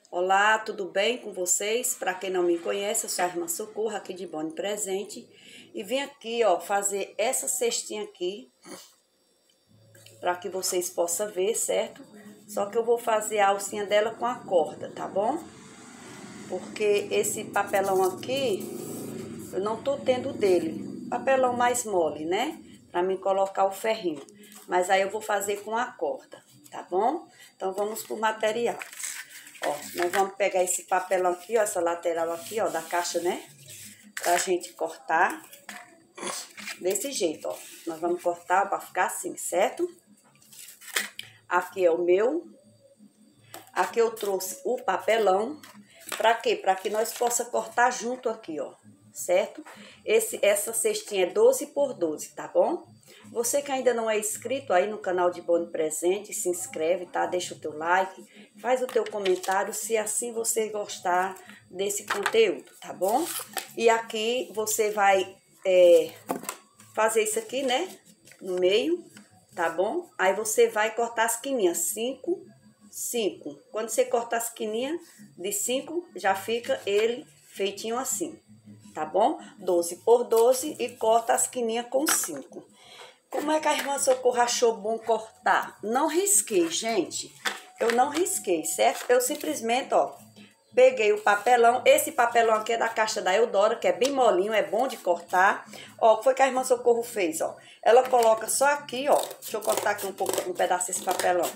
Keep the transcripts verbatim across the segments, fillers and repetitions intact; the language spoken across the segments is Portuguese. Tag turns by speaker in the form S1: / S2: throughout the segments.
S1: Olá, tudo bem com vocês? Para quem não me conhece, eu sou a irmã Socorro, aqui de Boni Presente. E vim aqui, ó, fazer essa cestinha aqui, para que vocês possam ver, certo? Só que eu vou fazer a alcinha dela com a corda, tá bom? Porque esse papelão aqui, eu não tô tendo dele. Papelão mais mole, né? Para mim colocar o ferrinho. Mas aí eu vou fazer com a corda, tá bom? Então vamos pro material. Ó, nós vamos pegar esse papelão aqui, ó, essa lateral aqui, ó, da caixa, né? Pra gente cortar desse jeito, ó. Nós vamos cortar pra ficar assim, certo? Aqui é o meu. Aqui eu trouxe o papelão. Pra quê? Pra que nós possamos cortar junto aqui, ó. Certo? Esse, essa cestinha é doze por doze, tá bom? Você que ainda não é inscrito aí no canal de Boni Presente, se inscreve, tá? Deixa o teu like, faz o teu comentário se assim você gostar desse conteúdo, tá bom? E aqui você vai é, fazer isso aqui, né? No meio, tá bom? Aí você vai cortar as quininhas, cinco, cinco. Quando você cortar as quininhas de cinco, já fica ele feitinho assim, tá bom? doze por doze e corta as quininhas com cinco. Como é que a irmã Socorro achou bom cortar? Não risquei, gente. Eu não risquei, certo? Eu simplesmente, ó, peguei o papelão. Esse papelão aqui é da caixa da Eudora, que é bem molinho, é bom de cortar. Ó, o que foi que a irmã Socorro fez, ó? Ela coloca só aqui, ó. Deixa eu cortar aqui um pouco, um pedaço desse papelão.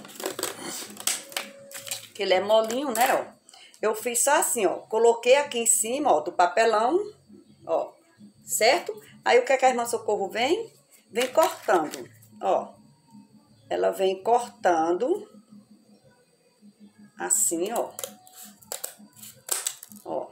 S1: Que ele é molinho, né, ó. Eu fiz só assim, ó. Coloquei aqui em cima, ó, do papelão, ó. Certo? Aí o que é que a irmã Socorro vem? Vem cortando, ó. Ela vem cortando assim, ó. Ó.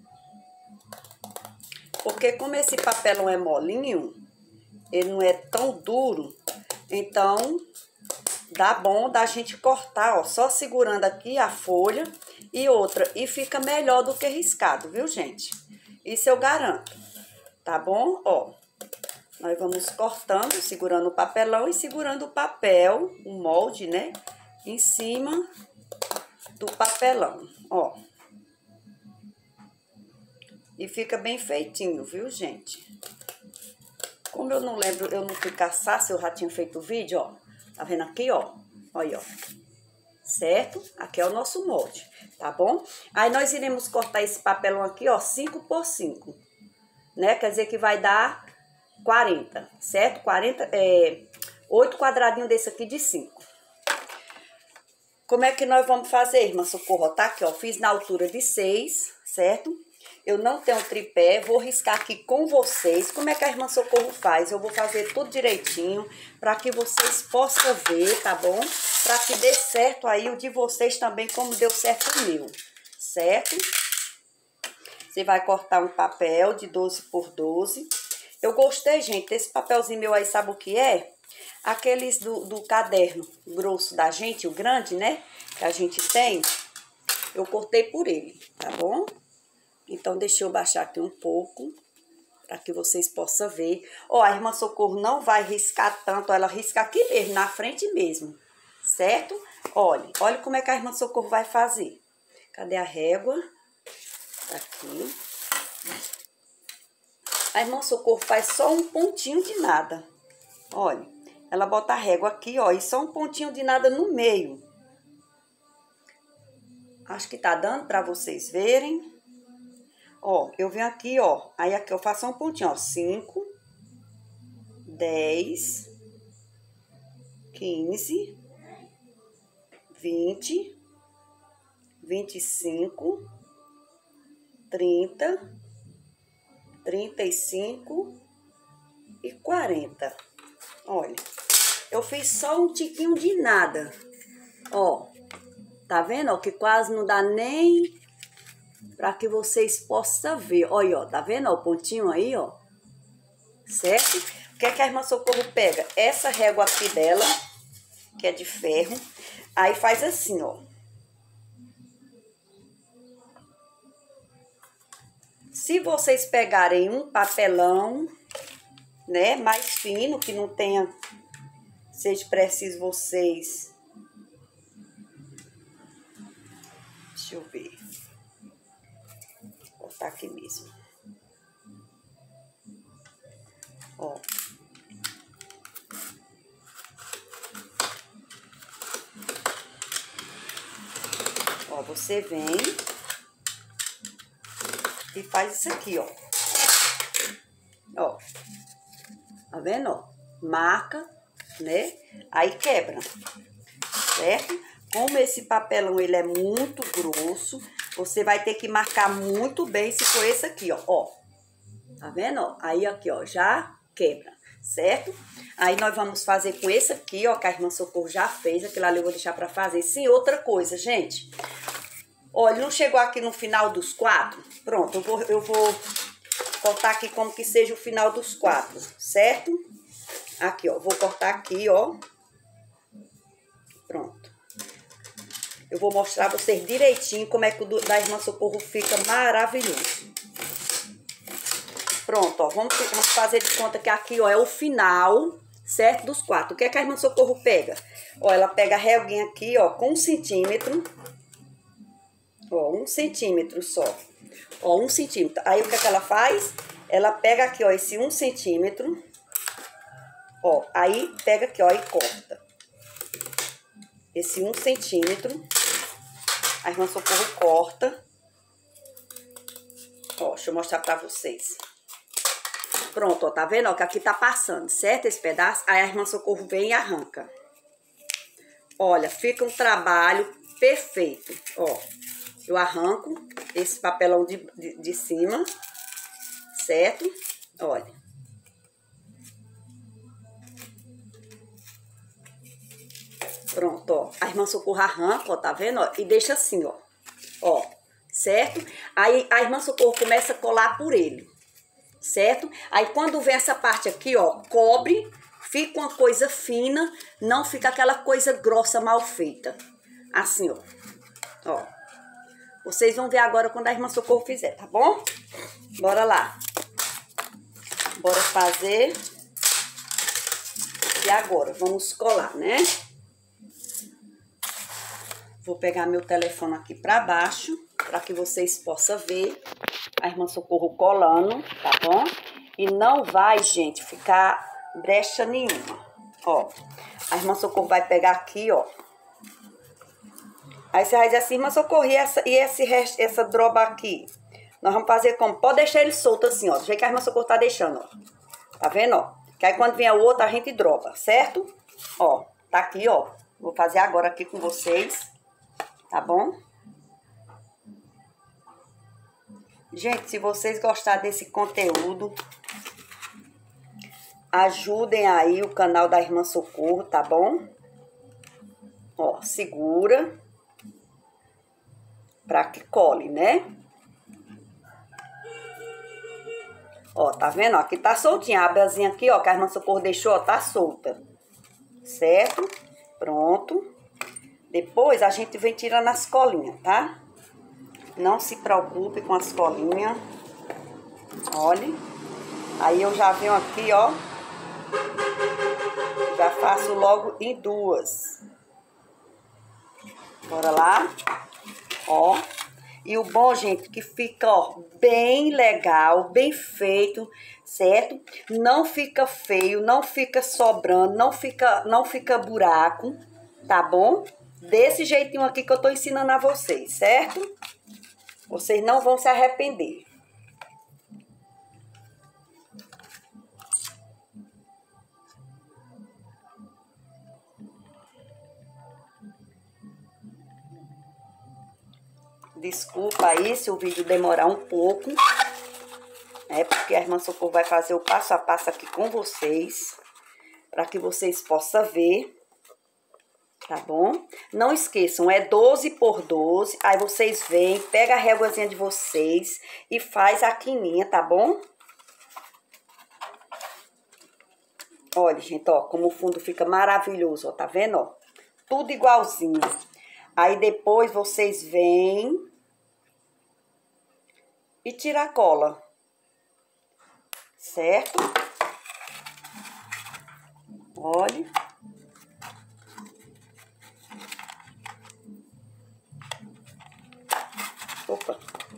S1: Porque como esse papelão é molinho, ele não é tão duro, então dá bom da gente cortar, ó, só segurando aqui a folha e outra, e fica melhor do que riscado, viu, gente? Isso eu garanto, tá bom? Ó. Nós vamos cortando, segurando o papelão e segurando o papel, o molde, né? Em cima do papelão, ó. E fica bem feitinho, viu, gente? Como eu não lembro, eu não fui caçar se eu já tinha feito o vídeo, ó. Tá vendo aqui, ó? Olha, ó. Certo? Aqui é o nosso molde, tá bom? Aí nós iremos cortar esse papelão aqui, ó, cinco por cinco, né? Quer dizer que vai dar quarenta, certo? quarenta, é, oito quadradinhos desse aqui de cinco. Como é que nós vamos fazer, irmã Socorro? Tá aqui, ó, fiz na altura de seis, certo? Eu não tenho tripé, vou riscar aqui com vocês. Como é que a irmã Socorro faz? Eu vou fazer tudo direitinho, para que vocês possam ver, tá bom? Para que dê certo aí o de vocês também, como deu certo o meu, certo? Você vai cortar um papel de doze por doze. Eu gostei, gente, desse papelzinho meu aí, sabe o que é? Aqueles do, do caderno grosso da gente, o grande, né? Que a gente tem. Eu cortei por ele, tá bom? Então, deixa eu baixar aqui um pouco, para que vocês possam ver. Ó, a irmã Socorro não vai riscar tanto, ela risca aqui mesmo, na frente mesmo, certo? Olha, olha como é que a irmã Socorro vai fazer. Cadê a régua? Tá aqui. A irmã Socorro faz só um pontinho de nada. Olha, ela bota a régua aqui, ó, e só um pontinho de nada no meio. Acho que tá dando pra vocês verem. Ó, eu venho aqui, ó, aí aqui eu faço um pontinho, ó, cinco, dez, quinze, vinte, vinte e cinco, trinta, trinta e cinco e quarenta. Olha, eu fiz só um tiquinho de nada. Ó, tá vendo? Ó, que quase não dá nem para que vocês possam ver. Olha, ó, tá vendo? Ó, o pontinho aí, ó. Certo? O que é que a irmã Socorro pega? Essa régua aqui dela, que é de ferro, aí faz assim, ó. Se vocês pegarem um papelão, né, mais fino, que não tenha, seja preciso vocês Deixa eu ver. Vou botar aqui mesmo. Ó. Ó, você vem e faz isso aqui, ó. Ó. Tá vendo, ó? Marca, né? Aí quebra, certo? Como esse papelão, ele é muito grosso, você vai ter que marcar muito bem se for esse aqui, ó. Ó. Tá vendo, ó? Aí aqui, ó, já quebra, certo? Aí nós vamos fazer com esse aqui, ó, que a irmã Socorro já fez. Aquilo ali eu vou deixar pra fazer. Sim, outra coisa, gente. Olha, não chegou aqui no final dos quatro? Pronto, eu vou, eu vou cortar aqui como que seja o final dos quatro, certo? Aqui, ó, vou cortar aqui, ó. Pronto. Eu vou mostrar pra vocês direitinho como é que o do, da irmã Socorro fica maravilhoso. Pronto, ó, vamos, vamos fazer de conta que aqui, ó, é o final, certo, dos quatro. O que é que a irmã Socorro pega? Ó, ela pega a reguinha aqui, ó, com um centímetro. Ó, um centímetro só. Ó, um centímetro. Aí, o que é que ela faz? Ela pega aqui, ó, esse um centímetro. Ó, aí, pega aqui, ó, e corta. Esse um centímetro. A irmã Socorro corta. Ó, deixa eu mostrar pra vocês. Pronto, ó, tá vendo? Ó, que aqui tá passando, certo? Esse pedaço. Aí a irmã Socorro vem e arranca. Olha, fica um trabalho perfeito. Ó, eu arranco esse papelão de, de, de cima, certo? Olha. Pronto, ó. A irmã Socorro arranca, ó, tá vendo? Ó, e deixa assim, ó. Ó, certo? Aí a irmã Socorro começa a colar por ele. Certo? Aí quando vem essa parte aqui, ó, cobre, fica uma coisa fina, não fica aquela coisa grossa mal feita. Assim, ó. Ó. Vocês vão ver agora quando a irmã Socorro fizer, tá bom? Bora lá. Bora fazer. E agora, vamos colar, né? Vou pegar meu telefone aqui pra baixo, pra que vocês possam ver a irmã Socorro colando, tá bom? E não vai, gente, ficar brecha nenhuma. Ó, a irmã Socorro vai pegar aqui, ó. Aí você vai dizer assim, irmã Socorro, e essa, e esse resto, essa droba aqui? Nós vamos fazer como? Pode deixar ele solto assim, ó. Do jeito que a irmã Socorro tá deixando, ó. Tá vendo, ó? Que aí quando vier o outro, a gente droba, certo? Ó, tá aqui, ó. Vou fazer agora aqui com vocês, tá bom? Gente, se vocês gostarem desse conteúdo, ajudem aí o canal da irmã Socorro, tá bom? Ó, segura pra que cole, né? Ó, tá vendo? Aqui tá soltinha. A abrazinha aqui, ó, que a irmã Socorro deixou, ó, tá solta. Certo? Pronto. Depois a gente vem tirando as colinhas, tá? Não se preocupe com as colinhas. Olha. Aí eu já venho aqui, ó. Já faço logo em duas. Bora lá. Ó. E o bom, gente, que fica, ó, bem legal, bem feito, certo? Não fica feio, não fica sobrando, não fica, não fica buraco, tá bom? Desse jeitinho aqui que eu tô ensinando a vocês, certo? Vocês não vão se arrepender. Desculpa aí se o vídeo demorar um pouco, é porque a irmã Socorro vai fazer o passo a passo aqui com vocês, para que vocês possam ver, tá bom? Não esqueçam, é doze por doze, aí vocês vêm, pega a réguazinha de vocês e faz a quininha, tá bom? Olha, gente, ó, como o fundo fica maravilhoso, ó, tá vendo, ó? Tudo igualzinho. Aí depois vocês vêm e tiram a cola, certo? Olha. Opa.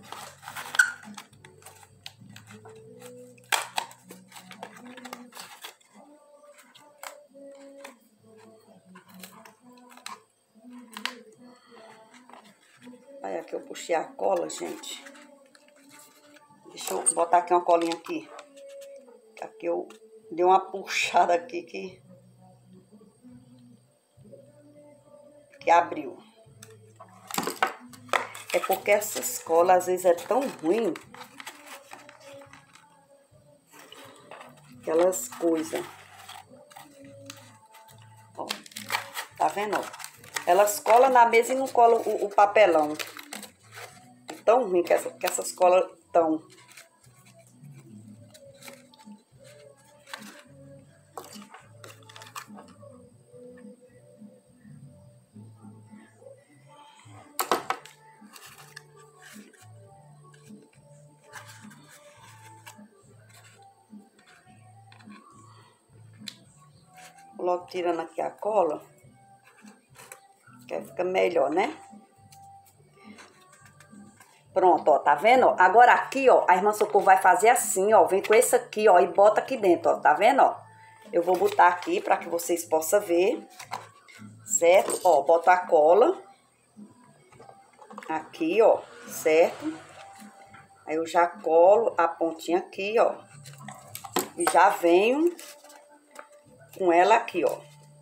S1: Olha aqui, eu puxei a cola, gente. Deixa eu botar aqui uma colinha aqui. Aqui eu dei uma puxada aqui que... Que abriu. É porque essas colas às vezes é tão ruim. Aquelas coisas. Ó, tá vendo, ó? Elas colam na mesa e não colam o, o papelão. É tão ruim que, essa, que essas colas estão. Logo tirando aqui a cola. Que fica melhor, né? Pronto, ó, tá vendo? Agora aqui, ó, a irmã Socorro vai fazer assim, ó. Vem com esse aqui, ó, e bota aqui dentro, ó. Tá vendo, ó? Eu vou botar aqui pra que vocês possam ver. Certo? Ó, bota a cola. Aqui, ó. Certo? Aí eu já colo a pontinha aqui, ó. E já venho com ela aqui, ó.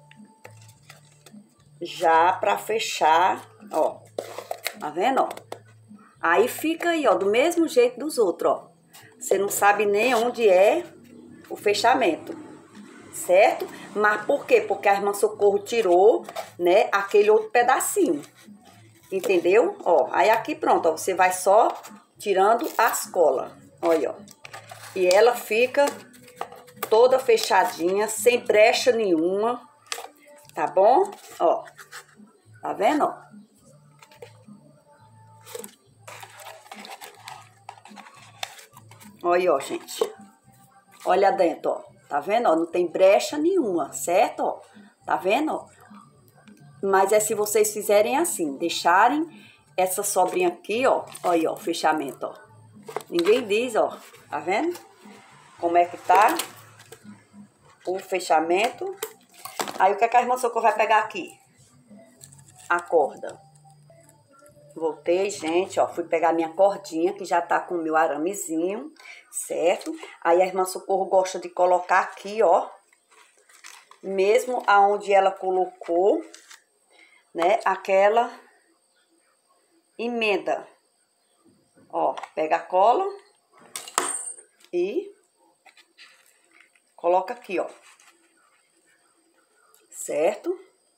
S1: Já pra fechar, ó. Tá vendo, ó? Aí fica aí, ó, do mesmo jeito dos outros, ó. Você não sabe nem onde é o fechamento, certo? Mas por quê? Porque a irmã Socorro tirou, né, aquele outro pedacinho. Entendeu? Ó, aí aqui pronto, ó, você vai só tirando as colas. Olha, ó. E ela fica toda fechadinha, sem brecha nenhuma. Tá bom? Ó. Tá vendo, ó? Olha, ó, gente. Olha dentro, ó. Tá vendo, ó? Não tem brecha nenhuma, certo, ó? Tá vendo, ó? Mas é se vocês fizerem assim, deixarem essa sobrinha aqui, ó. Olha, ó, o fechamento, ó. Ninguém diz, ó. Tá vendo? Como é que tá o fechamento. Aí, o que, é que a irmã Socorro vai pegar aqui? A corda. Voltei, gente, ó, fui pegar minha cordinha, que já tá com o meu aramezinho, certo? Aí a irmã Socorro gosta de colocar aqui, ó, mesmo aonde ela colocou, né, aquela emenda. Ó, pega a cola e coloca aqui, ó, certo?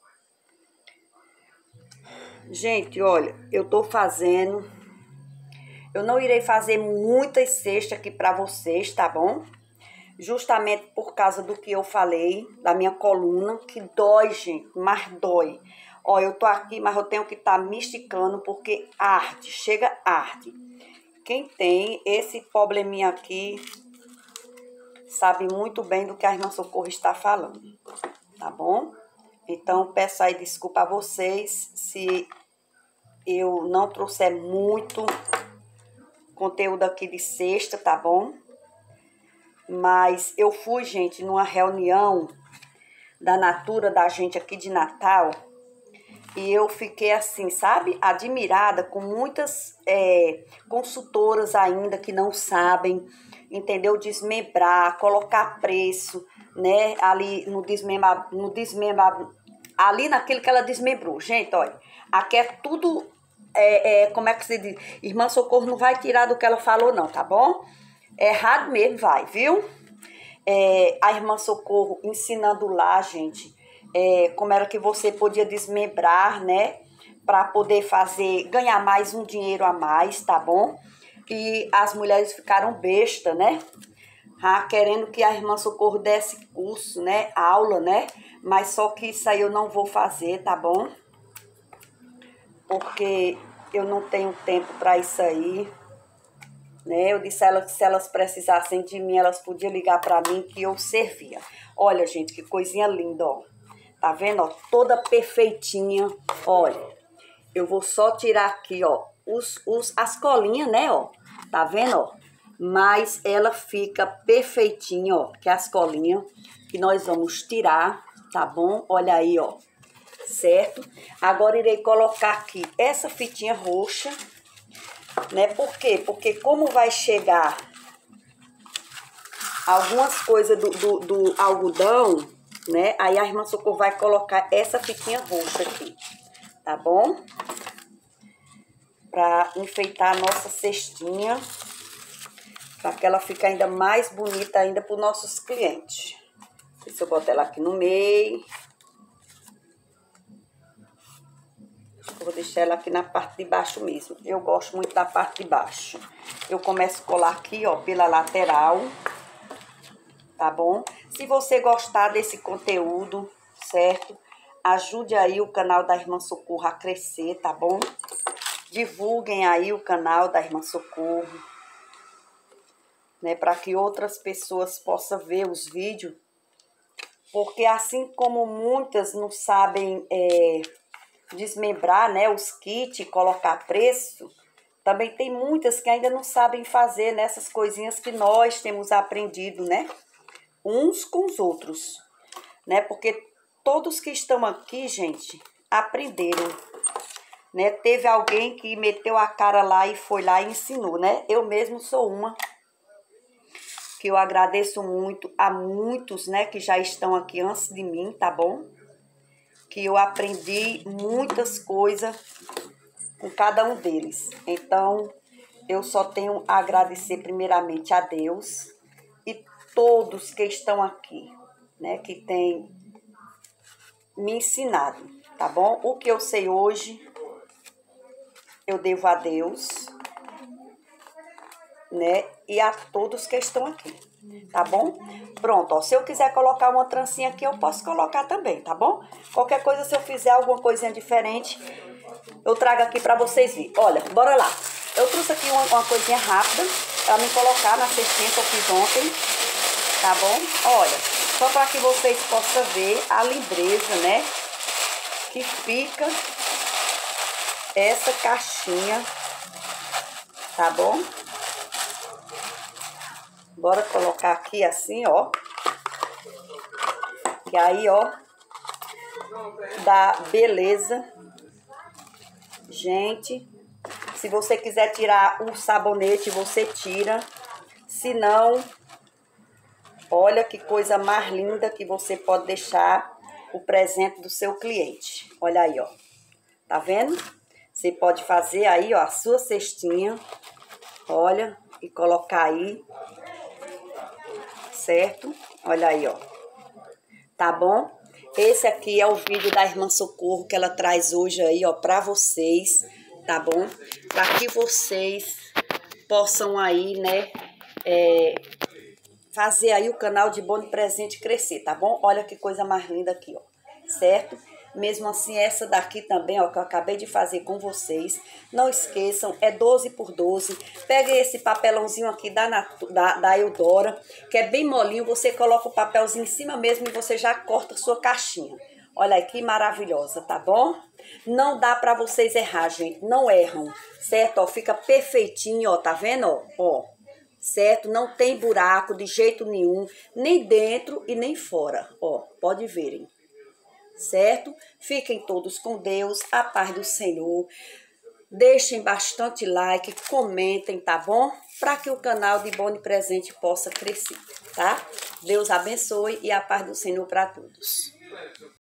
S1: Gente, olha, eu tô fazendo, eu não irei fazer muitas cestas aqui pra vocês, tá bom? Justamente por causa do que eu falei, da minha coluna, que dói, gente, mas dói. Ó, eu tô aqui, mas eu tenho que estar tá me esticando porque arde, chega arde. Quem tem esse probleminha aqui, sabe muito bem do que a irmã Socorro está falando, tá bom? Então, peço aí desculpa a vocês se eu não trouxer muito conteúdo aqui de sexta, tá bom? Mas eu fui, gente, numa reunião da Natura da gente aqui de Natal e eu fiquei assim, sabe? Admirada com muitas é, consultoras ainda que não sabem, entendeu? Desmembrar, colocar preço, né? Ali no desmembrar, no desmembrar, ali naquilo que ela desmembrou. Gente, olha, aqui é tudo, é, é, como é que se diz? Irmã Socorro não vai tirar do que ela falou não, tá bom? É errado mesmo, vai, viu? É, a irmã Socorro ensinando lá, gente, é, como era que você podia desmembrar, né? Pra poder fazer, ganhar mais um dinheiro a mais, tá bom? E as mulheres ficaram besta, né? Ah, querendo que a irmã Socorro desse curso, né? Aula, né? Mas só que isso aí eu não vou fazer, tá bom? Porque eu não tenho tempo pra isso aí. Né? Eu disse a elas que se elas precisassem de mim, elas podiam ligar pra mim que eu servia. Olha, gente, que coisinha linda, ó. Tá vendo, ó? Toda perfeitinha. Olha, eu vou só tirar aqui, ó, os, os, as colinhas, né, ó. Tá vendo, ó? Mas ela fica perfeitinha, ó. Que as colinhas que nós vamos tirar, tá bom? Olha aí, ó. Certo? Agora irei colocar aqui essa fitinha roxa, né? Por quê? Porque como vai chegar algumas coisas do, do, do algodão, né? Aí a irmã Socorro vai colocar essa fitinha roxa aqui, tá bom? Pra enfeitar a nossa cestinha, pra que ela fique ainda mais bonita ainda para os nossos clientes. Se eu botar ela aqui no meio. Eu vou deixar ela aqui na parte de baixo mesmo. Eu gosto muito da parte de baixo. Eu começo a colar aqui, ó, pela lateral. Tá bom? Se você gostar desse conteúdo, certo? Ajude aí o canal da Irmã Socorro a crescer, tá bom? Divulguem aí o canal da Irmã Socorro, né? Para que outras pessoas possam ver os vídeos. Porque assim como muitas não sabem é, desmembrar, né, os kits e colocar preço, também tem muitas que ainda não sabem fazer nessas coisinhas que nós temos aprendido, né? Uns com os outros, né? Porque todos que estão aqui, gente, aprenderam, né? Teve alguém que meteu a cara lá e foi lá e ensinou, né? Eu mesmo sou uma que eu agradeço muito a muitos, né, que já estão aqui antes de mim, tá bom? Que eu aprendi muitas coisas com cada um deles. Então, eu só tenho a agradecer primeiramente a Deus e todos que estão aqui, né, que têm me ensinado, tá bom? O que eu sei hoje, eu devo a Deus, né, e a todos que estão aqui, tá bom? Pronto, ó, se eu quiser colocar uma trancinha aqui, eu posso colocar também, tá bom? Qualquer coisa, se eu fizer alguma coisinha diferente, eu trago aqui pra vocês verem. Olha, bora lá. Eu trouxe aqui uma, uma coisinha rápida pra me colocar na cestinha que eu fiz ontem, tá bom? Olha, só para que vocês possam ver a lindeza, né, que fica essa caixinha, tá bom? Bora colocar aqui assim, ó. Que aí, ó, dá beleza. Gente, se você quiser tirar o sabonete, você tira. Se não, olha que coisa mais linda que você pode deixar o presente do seu cliente. Olha aí, ó. Tá vendo? Você pode fazer aí, ó, a sua cestinha. Olha, e colocar aí. Certo? Olha aí, ó. Tá bom? Esse aqui é o vídeo da Irmã Socorro que ela traz hoje aí, ó, pra vocês, tá bom? Pra que vocês possam aí, né, é, fazer aí o canal de Boni Presente crescer, tá bom? Olha que coisa mais linda aqui, ó. Certo? Mesmo assim, essa daqui também, ó, que eu acabei de fazer com vocês. Não esqueçam, é doze por doze. Pega esse papelãozinho aqui da, da, da Eudora, que é bem molinho. Você coloca o papelzinho em cima mesmo e você já corta a sua caixinha. Olha aí, que maravilhosa, tá bom? Não dá pra vocês errar, gente. Não erram, certo? Ó, fica perfeitinho, ó, tá vendo? Ó, ó, certo? Não tem buraco de jeito nenhum, nem dentro e nem fora. Ó, pode verem. Certo? Fiquem todos com Deus, a paz do Senhor. Deixem bastante like, comentem, tá bom? Para que o canal de Boni Presente possa crescer, tá? Deus abençoe e a paz do Senhor para todos.